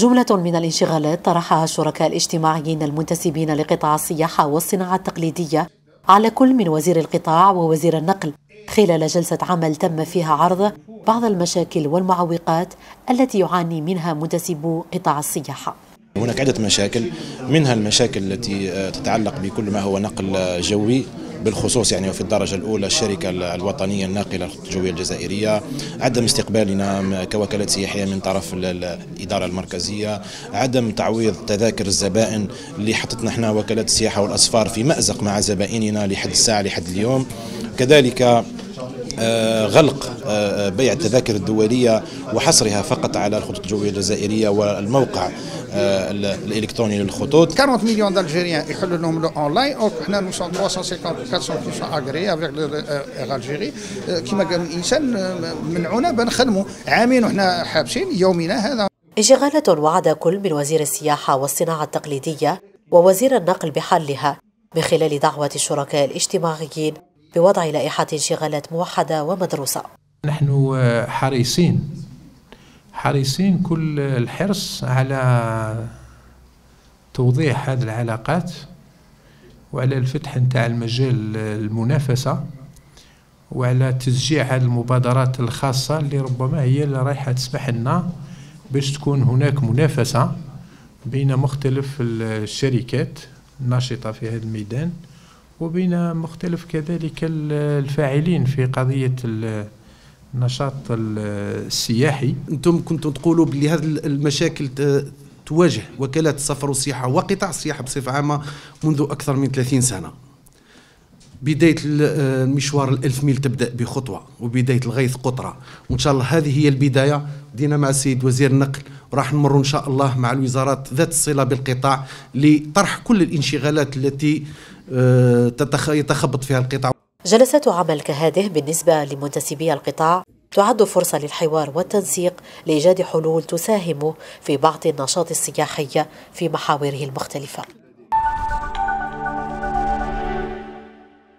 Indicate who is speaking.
Speaker 1: جملة من الانشغالات طرحها الشركاء الاجتماعيين المنتسبين لقطاع السياحة والصناعة التقليدية على كل من وزير القطاع ووزير النقل خلال جلسة عمل تم فيها عرض بعض المشاكل والمعوقات التي يعاني منها منتسبو قطاع السياحة.
Speaker 2: هناك عدة مشاكل، منها المشاكل التي تتعلق بكل ما هو نقل جوي بالخصوص يعني وفي الدرجة الأولى الشركة الوطنية الناقلة للخطوط الجوية الجزائرية، عدم استقبالنا كوكالات سياحية من طرف الإدارة المركزية، عدم تعويض تذاكر الزبائن اللي حطتنا احنا وكالات السياحة والأسفار في مأزق مع زبائننا لحد الساعة لحد اليوم. كذلك غلق بيع التذاكر الدولية وحصرها فقط على الخطوط الجوية الجزائرية والموقع الإلكتروني للخطوط.
Speaker 3: 40 مليون d'Algériens يحلوا لهم اونلاين، وحنا نو 350 400 qui sont agréés avec l'Algérie. كما قال الانسان منعونا بنخدموا عامين وحنا حابسين يومنا هذا.
Speaker 1: انشغالة وعد كل من وزير السياحة والصناعة التقليدية ووزير النقل بحلها من خلال دعوة الشركاء الاجتماعيين بوضع لائحة انشغالات موحدة ومدروسة.
Speaker 4: نحن حريصين كل الحرص على توضيح هذه العلاقات وعلى الفتح نتاع المجال المنافسة وعلى تشجيع هذه المبادرات الخاصة اللي ربما هي اللي رايحة تسمح لنا باش تكون هناك منافسة بين مختلف الشركات الناشطة في هذا الميدان وبين مختلف كذلك الفاعلين في قضية النشاط السياحي.
Speaker 5: انتم كنتوا تقولوا بلي هذه المشاكل تواجه وكالات السفر والسياحة وقطاع السياحة بصفة عامة منذ أكثر من 30 سنة. بداية المشوار ال1000 ميل تبدأ بخطوة وبداية الغيث قطرة، وإن شاء الله هذه هي البداية. بدينا مع السيد وزير النقل وراح نمر إن شاء الله مع الوزارات ذات الصلة بالقطاع لطرح كل الانشغالات التي يتخبط فيها القطاع.
Speaker 1: جلسات عمل كهذه بالنسبة لمنتسبي القطاع تعد فرصة للحوار والتنسيق لإيجاد حلول تساهم في بعض النشاط السياحي في محاوره المختلفة.